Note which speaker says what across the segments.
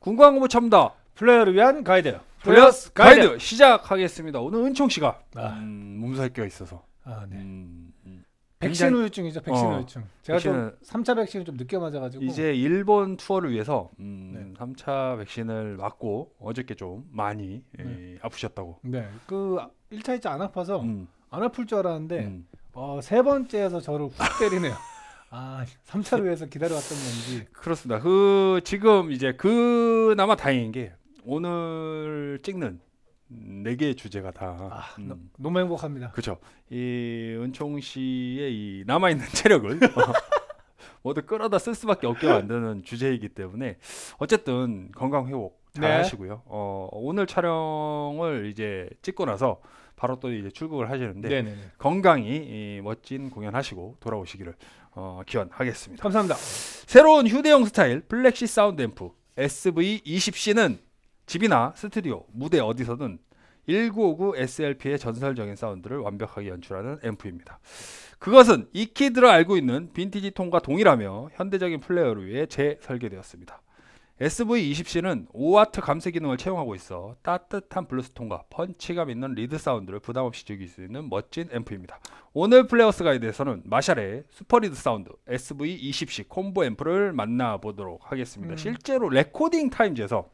Speaker 1: 군광고무 첨다
Speaker 2: 플레이어를 위한 가이드
Speaker 1: 플레이어스 가이드 시작하겠습니다. 오늘 은총 씨가 몸살기가 있어서
Speaker 2: 네. 백신 후유증이죠. 백신 후유증. 제가 좀 3차 백신을 좀 늦게 맞아가지고
Speaker 1: 이제 일본 투어를 위해서 3차 백신을 맞고 어저께 좀 많이 아프셨다고.
Speaker 2: 네, 그 1차 2차 안 아파서 안 아플 줄 알았는데 세 번째에서 저를 훅 때리네요. 3차를 위해서 기다려왔던 건지.
Speaker 1: 그렇습니다. 지금 이제 그나마 다행인 게 오늘 찍는 4개의 주제가 다
Speaker 2: 너무 행복합니다.
Speaker 1: 그렇죠. 이 은총 씨의 이 남아있는 체력을 모두 끌어다 쓸 수밖에 없게 만드는 주제이기 때문에 어쨌든 건강 회복 잘 하시고요. 오늘 촬영을 이제 찍고 나서 바로 또 이제 출국을 하시는데 건강히 멋진 공연하시고 돌아오시기를 기원하겠습니다.
Speaker 2: 감사합니다.
Speaker 1: 새로운 휴대용 스타일 플렉시 사운드 앰프 SV20C는 집이나 스튜디오, 무대 어디서든 1959 SLP의 전설적인 사운드를 완벽하게 연출하는 앰프입니다. 그것은 익히 들어 알고 있는 빈티지 톤과 동일하며 현대적인 플레이어를 위해 재설계되었습니다. SV20C는 5W 감쇄 기능을 채용하고 있어 따뜻한 블루스 톤과 펀치감 있는 리드 사운드를 부담없이 즐길 수 있는 멋진 앰프입니다. 오늘 플레이어스 가이드에서는 마샬의 슈퍼리드 사운드 SV20C 콤보 앰프를 만나보도록 하겠습니다. 실제로 레코딩 타임즈에서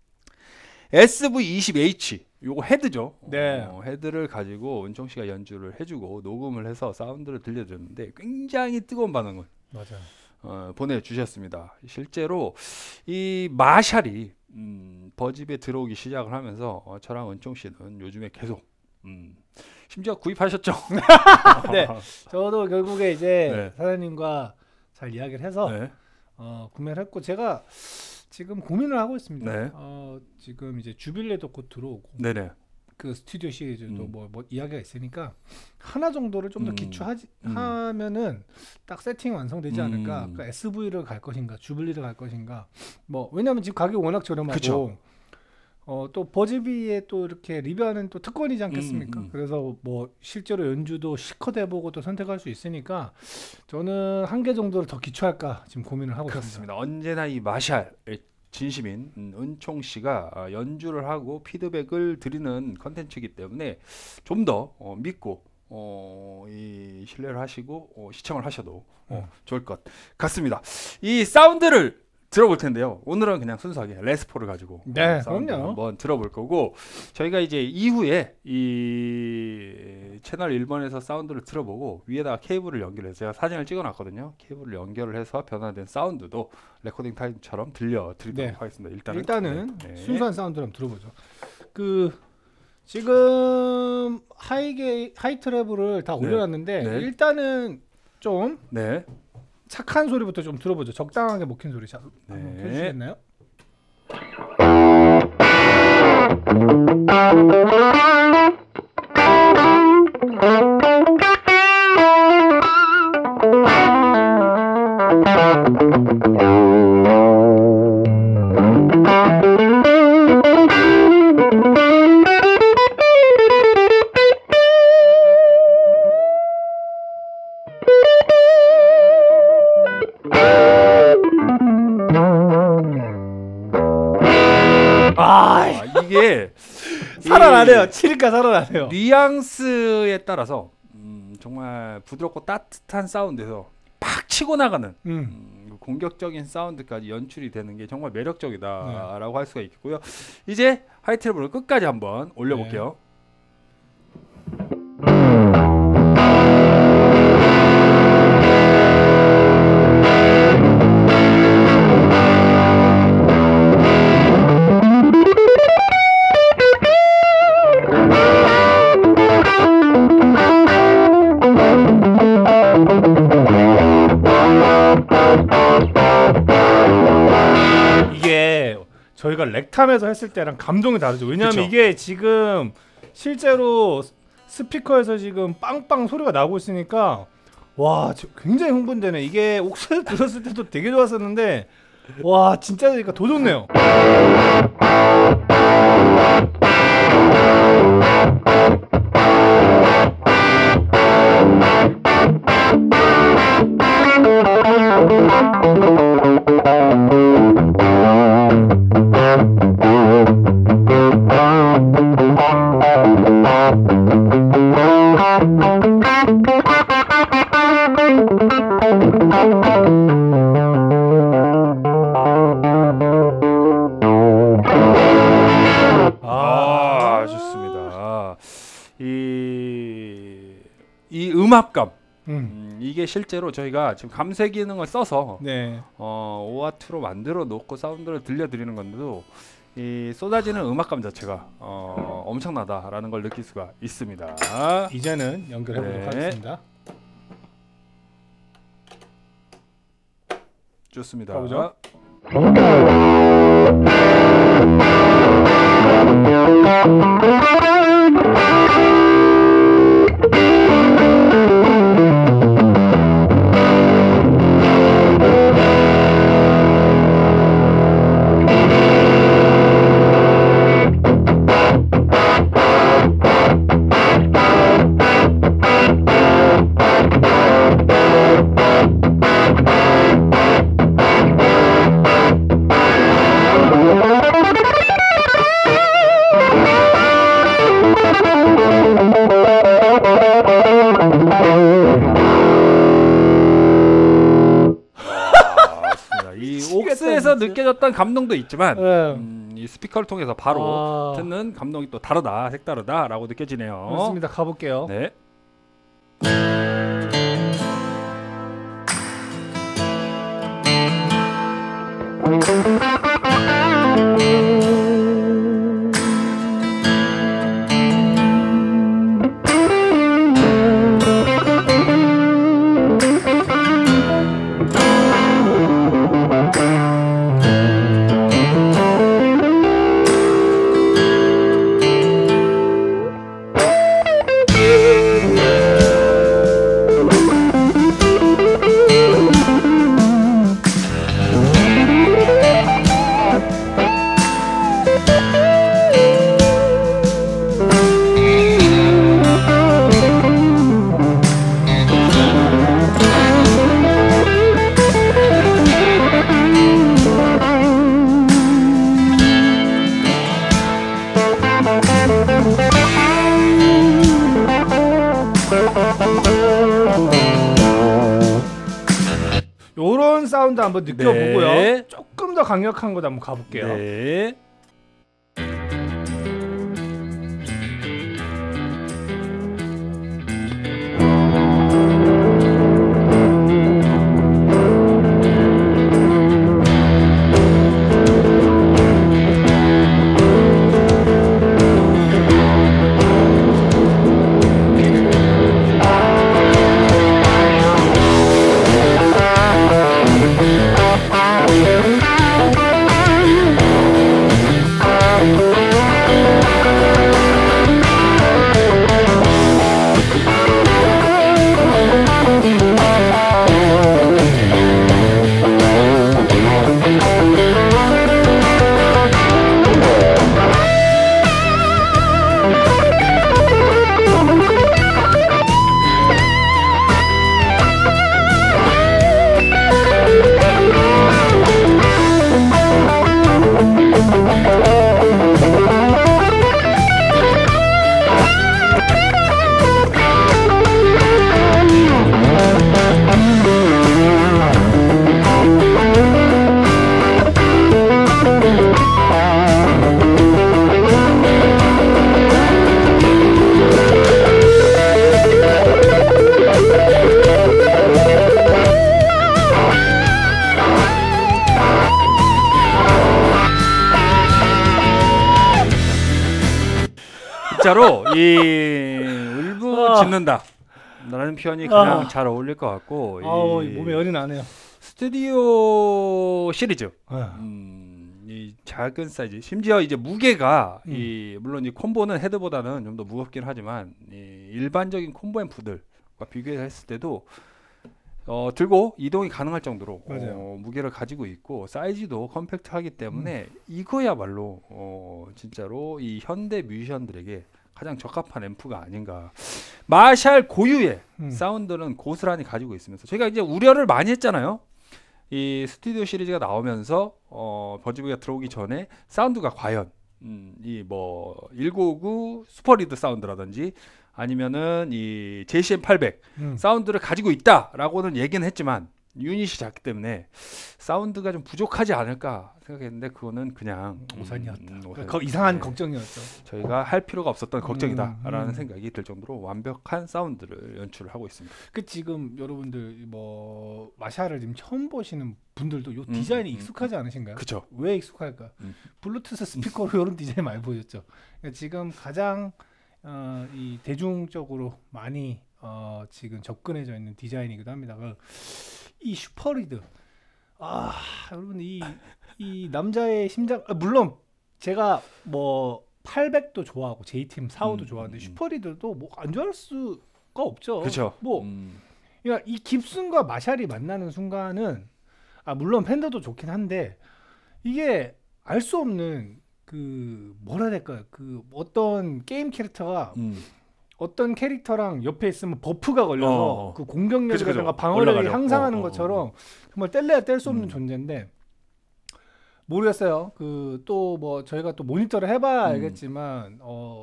Speaker 1: SV20H 요거 헤드죠. 헤드를 가지고 은총 씨가 연주를 해주고 녹음을 해서 사운드를 들려줬는데 굉장히 뜨거운 반응을 보내주셨습니다. 실제로 이 마샬이 버집에 들어오기 시작을 하면서 저랑 은총 씨는 요즘에 계속 심지어 구입하셨죠?
Speaker 2: 네, 저도 결국에 이제 사장님과 잘 이야기를 해서 구매를 했고 제가 지금 고민을 하고 있습니다. 지금 이제 주빌레도 곧 들어오고 그 스튜디오 시리즈도 뭐 이야기가 있으니까 하나 정도를 좀 더 기초하면은 딱 세팅 완성되지 않을까. 그러니까 SV를 갈 것인가 주빌리를 갈 것인가. 뭐 왜냐면 지금 가격이 워낙 저렴하고 또 버즈비에 또 이렇게 리뷰하는 또 특권이지 않겠습니까? 그래서 뭐 실제로 연주도 실컷 해보고 또 선택할 수 있으니까 저는 한 개 정도를 더 기초할까 지금 고민을 하고 있습니다.
Speaker 1: 언제나 이 마샬 진심인 은총 씨가 연주를 하고 피드백을 드리는 컨텐츠이기 때문에 좀 더 믿고 이 신뢰를 하시고 시청을 하셔도 좋을 것 같습니다. 이 사운드를 들어볼 텐데요. 오늘은 그냥 순수하게 레스포를 가지고 사운드 한번 들어볼 거고 저희가 이제 이후에 이 채널 1번에서 사운드를 들어보고 위에다가 케이블을 연결해서 제가 사진을 찍어놨거든요. 케이블을 연결을 해서 변화된 사운드도 레코딩 타임처럼 들려드리도록 하겠습니다. 일단은
Speaker 2: 순수한 사운드를 한번 들어보죠. 지금 하이 트래블을 다 올려놨는데 일단은 좀 착한 소리부터 좀 들어보죠. 적당하게 먹힌 소리. 자, 한번 켜주시겠나요?
Speaker 1: 이게
Speaker 2: 살아나네요. 치니까 살아나네요.
Speaker 1: 뉘앙스에 따라서 정말 부드럽고 따뜻한 사운드에서 팍 치고 나가는 공격적인 사운드까지 연출이 되는 게 정말 매력적이다라고 할 수가 있겠고요. 이제 하이트래블을 끝까지 한번 올려볼게요.
Speaker 2: 저희가 렉탐에서 했을 때랑 감동이 다르죠. 왜냐하면 이게 지금 실제로 스피커에서 지금 빵빵 소리가 나고 있으니까 와 굉장히 흥분되네. 이게 옥스에서 들었을 때도 되게 좋았었는데 와 진짜 그러니까 더 좋네요.
Speaker 1: 이 음압감 이게 실제로 저희가 지금 감쇄 기능을 써서
Speaker 2: 네.
Speaker 1: 오아2로 만들어 놓고 사운드를 들려드리는 건데도 이 쏟아지는 음악감 자체가 엄청나다라는 걸 느낄 수가 있습니다.
Speaker 2: 이제는 연결해 보도록 하겠습니다.
Speaker 1: 좋습니다.
Speaker 2: 가보죠.
Speaker 1: 옥스에서 느껴졌던 감동도 있지만 이 스피커를 통해서 바로 듣는 감동이 또 다르다, 색다르다라고 느껴지네요.
Speaker 2: 그렇습니다. 가볼게요.
Speaker 1: 네.
Speaker 2: 요런 사운드 한번 느껴보고요. 네. 조금 더 강력한 것도 한번 가볼게요.
Speaker 1: 네. 진짜로 이 울부 짓는다 라는 표현이 그냥 잘 어울릴 것 같고
Speaker 2: 몸에 열이 나네요.
Speaker 1: 스튜디오 시리즈 이 작은 사이즈, 심지어 이제 무게가 물론 이 콤보는 헤드보다는 좀 더 무겁긴 하지만 이 일반적인 콤보 앰프들과 비교했을 때도 들고 이동이 가능할 정도로 무게를 가지고 있고 사이즈도 컴팩트하기 때문에 이거야말로 진짜로 이 현대 뮤지션들에게 가장 적합한 앰프가 아닌가. 마샬 고유의 사운드는 고스란히 가지고 있으면서 저희가 이제 우려를 많이 했잖아요. 이 스튜디오 시리즈가 나오면서 버즈비가 들어오기 전에 사운드가 과연 이 뭐 1959 슈퍼리드 사운드라든지 아니면은 이 JCM 800 사운드를 가지고 있다라고는 얘기는 했지만 유닛이 작기 때문에 사운드가 좀 부족하지 않을까 생각했는데 그거는 그냥
Speaker 2: 오산이었다. 이상한 걱정이었죠.
Speaker 1: 저희가 할 필요가 없었던 걱정이다라는 생각이 들 정도로 완벽한 사운드를 연출을 하고 있습니다.
Speaker 2: 그 지금 여러분들 뭐 마샬을 지금 처음 보시는 분들도 요 디자인이 익숙하지 않으신가요?
Speaker 1: 그렇죠.
Speaker 2: 왜 익숙할까? 블루투스 스피커로 이런 디자인 많이 보셨죠. 그러니까 지금 가장 이 대중적으로 많이 지금 접근해져 있는 디자인이기도 합니다. 이 슈퍼리드, 여러분 이 남자의 심장, 물론 제가 뭐 800도 좋아하고 JTM 45도 좋아하는데 슈퍼리드도 뭐 안 좋아할 수가 없죠.
Speaker 1: 그렇죠.
Speaker 2: 그러니까 이 깁슨과 마샬이 만나는 순간은 물론 팬더도 좋긴 한데 이게 알 수 없는 그 뭐라 해야 될까요? 그 어떤 게임 캐릭터가 어떤 캐릭터랑 옆에 있으면 버프가 걸려서 그 공격력이라든가 방어력이 향상하는 것처럼 정말 뗄래야 뗄 수 없는 존재인데 모르겠어요. 그 또 뭐 저희가 또 모니터를 해봐야 알겠지만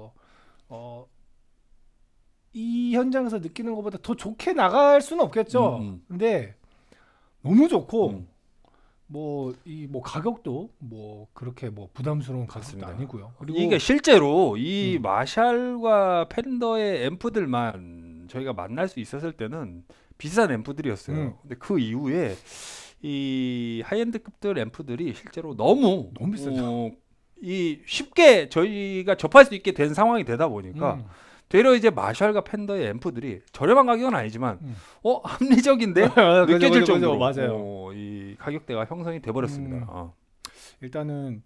Speaker 2: 이 현장에서 느끼는 것보다 더 좋게 나갈 수는 없겠죠. 근데 너무 좋고 뭐 가격도 뭐 그렇게 뭐 부담스러운 가격도 아니고요. 그리고
Speaker 1: 이게 실제로 이 마샬과 팬더의 앰프들만 저희가 만날 수 있었을 때는 비싼 앰프들이었어요. 근데 그 이후에 이 하이엔드급들 앰프들이 실제로 너무
Speaker 2: 비싸죠.
Speaker 1: 이 쉽게 저희가 접할 수 있게 된 상황이 되다 보니까 되려 이제 마샬과 팬더의 앰프들이 저렴한 가격은 아니지만 합리적인데 느껴질 정도로
Speaker 2: 맞아요.
Speaker 1: 이 가격대가 형성이 돼 버렸습니다.
Speaker 2: 일단은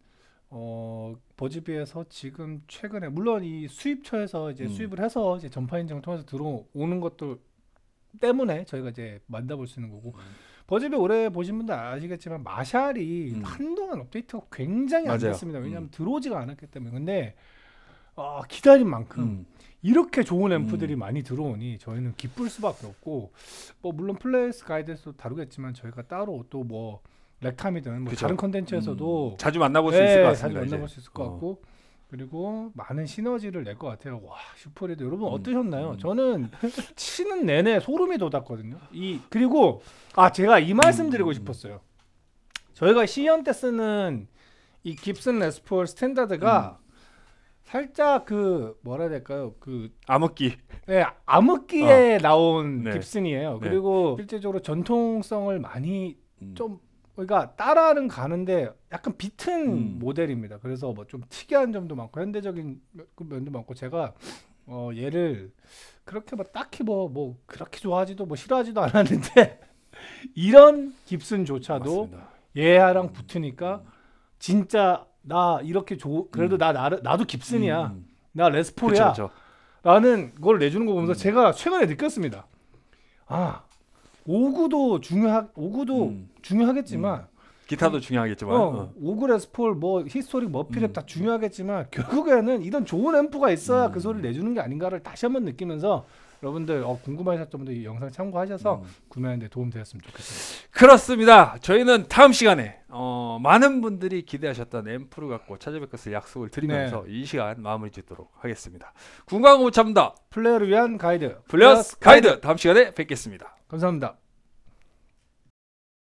Speaker 2: 버즈비에서 지금 최근에 물론 이 수입처에서 이제 수입을 해서 이제 전파 인증을 통해서 들어오는 것들 때문에 저희가 이제 만나볼 수 있는 거고 버즈비 오래 보신 분들 아시겠지만 마샬이 한동안 업데이트가 굉장히 안 됐습니다. 왜냐하면 들어오지가 않았기 때문에. 근데 기다린 만큼 이렇게 좋은 앰프들이 많이 들어오니 저희는 기쁠 수밖에 없고 뭐 물론 플레이스 가이드에서도 다루겠지만 저희가 따로 또 뭐 렉탐이든 뭐 다른 컨텐츠에서도
Speaker 1: 자주 만나볼 수 있을 것 같습니다.
Speaker 2: 자주 만나볼 수 있을 것 같고 그리고 많은 시너지를 낼 것 같아요. 와 슈퍼리드 여러분 어떠셨나요? 저는 치는 내내 소름이 돋았거든요. 그리고 제가 이 말씀 드리고 싶었어요. 저희가 시연 때 쓰는 이 깁슨 레스폴 스탠다드가 살짝 그 뭐라 해야 될까요? 그
Speaker 1: 암흑기.
Speaker 2: 네, 암흑기에 나온 깁슨이에요. 그리고 실제적으로 전통성을 많이 좀 그러니까 따라는 가는데 약간 비튼 모델입니다. 그래서 뭐 좀 특이한 점도 많고 현대적인 면도 많고 제가 얘를 그렇게 뭐 딱히 뭐 그렇게 좋아하지도 뭐 싫어하지도 않았는데 이런 깁슨조차도 맞습니다. 얘랑 붙으니까 진짜 나 이렇게 그래도 나도 깁슨이야. 나 레스폴이야. 라는 걸 내주는 거 보면서 제가 최근에 느꼈습니다. 오구도 중요하겠지만
Speaker 1: 기타도 중요하겠지만
Speaker 2: 오구 레스폴 뭐 히스토릭 머피랩 다 중요하겠지만 결국에는 이런 좋은 앰프가 있어야 그 소리를 내주는 게 아닌가를 다시 한번 느끼면서 여러분들 궁금하셨던 분들 이 영상 참고하셔서 구매하는 데 도움 되었으면 좋겠습니다.
Speaker 1: 그렇습니다. 저희는 다음 시간에 많은 분들이 기대하셨던 앰프를 갖고 찾아뵐 것을 약속을 드리면서 이 시간 마무리 짓도록 하겠습니다. 궁금한 거 못 참다.
Speaker 2: 플레이어를 위한 가이드
Speaker 1: 플러스 가이드 다음 시간에 뵙겠습니다.
Speaker 2: 감사합니다.